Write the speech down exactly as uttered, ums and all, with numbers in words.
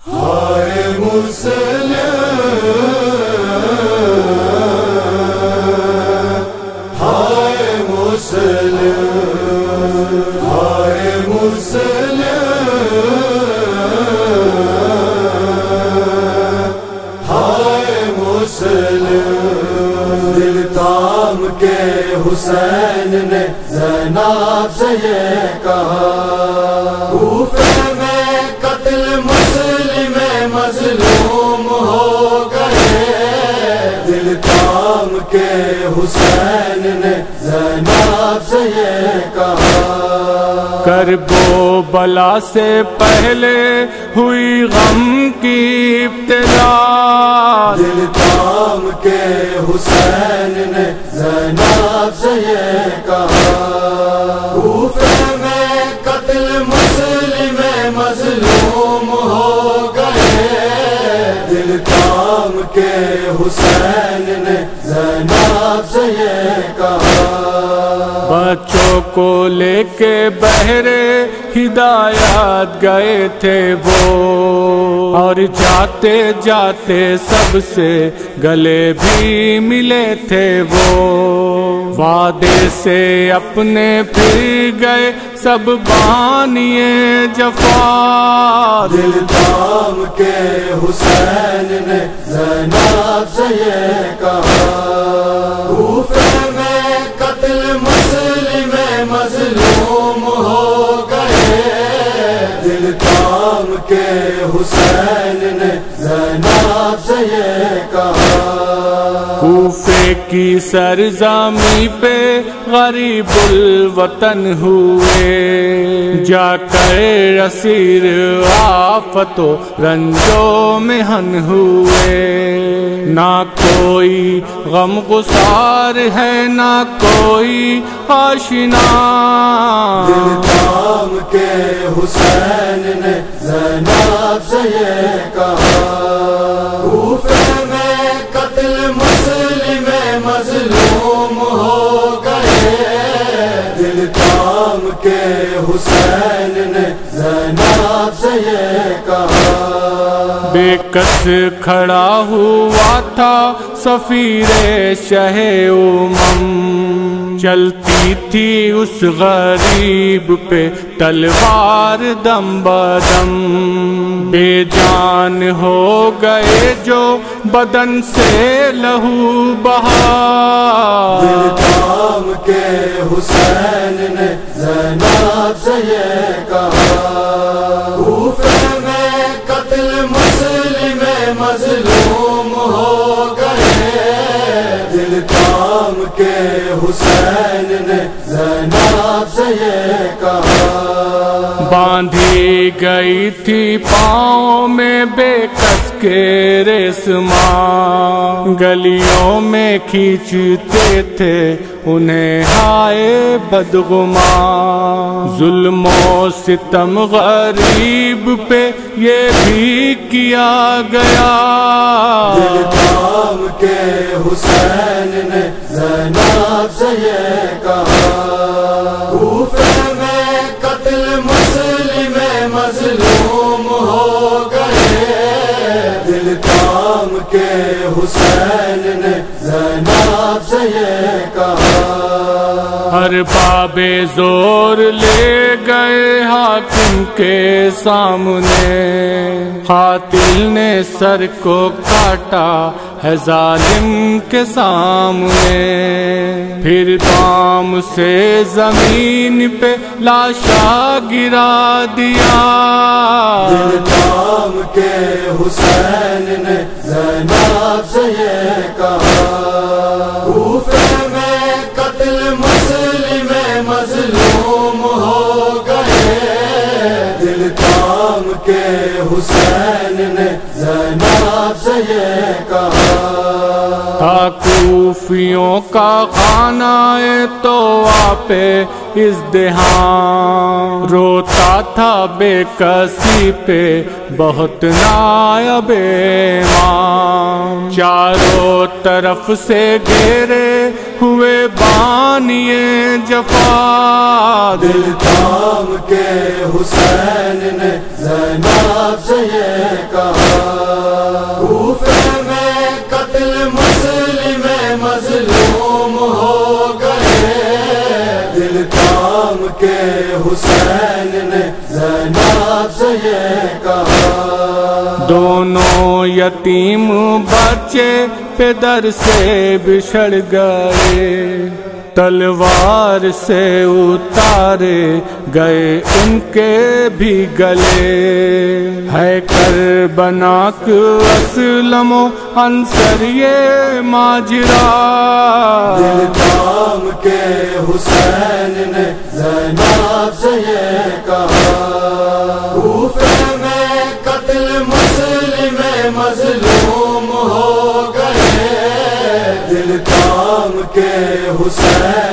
ہائے مسلم ہائے مسلم ہائے مسلم ہائے مسلم دل تام کے حسین نے زینب سے یہ کہا کوفے میں قتل مسلم مظلوم ہو گئے دل تام کے حسین نے زینب سے یہ کہا کرب و بلا سے پہلے ہوئی غم کی ابتدا دل تام کے حسین نے زینب سے یہ کہا کوفے میں قتل مسلم مظلوم ہو گئے دل تام کے حسین نے زینب سے یہ کہا بچوں کو لے کے بہرے ہدایت گئے تھے وہ اور جاتے جاتے سب سے گلے بھی ملے تھے وہ وعدے سے اپنے پھر گئے سب بانیے جفا دل تام کے حسین نے زینب سے یہ کہا کوفے میں قتل مسلم مظلوم ہو گئے دل تام کے حسین نے زینب سے یہ کہا کوفے کی سرزمی پہ غریب الوطن ہوئے جا کر اسیر آفت و رنجو محن ہوئے نہ کوئی غم گسار ہے نہ کوئی آشنا دل تام کے حسین نے زینب سے یہ کہا کوفے میں قتل مسلم مظلوم ہو گئے دل تام کے حسین نے زینب سے یہ کہا بے کس کھڑا ہوا تھا سفیر شہ امم چلتی تھی اس غریب پہ تلوار دم بدم بے جان ہو گئے جو بدن سے لہو بہا دل تام کے حسین نے زینب سے یہ کہا کوفے میں قتل مسلم مظلوم ہو گئے دل تام کے حسین نے زینب سے یہ کہا باندھی گئی تھی پاؤں میں بے کس کے ریسماں گلیوں میں کھینچتے تھے انہیں ہائے بدگماں ظلم و ستم غریب پہ یہ بھی کیا گیا دل تام کے حسین نے زینب سے یہ کہا کوفے میں قتل مسلم مظلوم ہو گئے دل تام کے حسین نے زینب سے یہ کہا ہر باب زور لے گئے حاکم کے سامنے قاتل نے سر کو کاٹا ہے ظالم کے سامنے پھر دام سے زمین پہ لاشا گرا دیا دل تام کے حسین نے زینب سے یہ کہا کوفے میں قتل مسلم مظلوم ہو گئے دل تام کے حسین نے زینب سے یہ کہا کوفیوں کا خانہ تو آپ ازدحام روتا تھا بے کسی پہ بہت نائب ماں چاروں طرف سے گھیرے ہوئے بانیے جفا دل تام کے حسین نے زینب سے یہ کہا کہا، دونوں یتیم بچے پدر سے بچھڑ گئے، تلوار سے اتارے گئے ان کے بھی گلے، ہے کربناک اسلم و انصر یہ ماجرا، دل تھام کے حسین نے زینب سے یہ کہا، کوفے میں قتل مسلم مظلوم ہو گئے، دل تھام کے حسین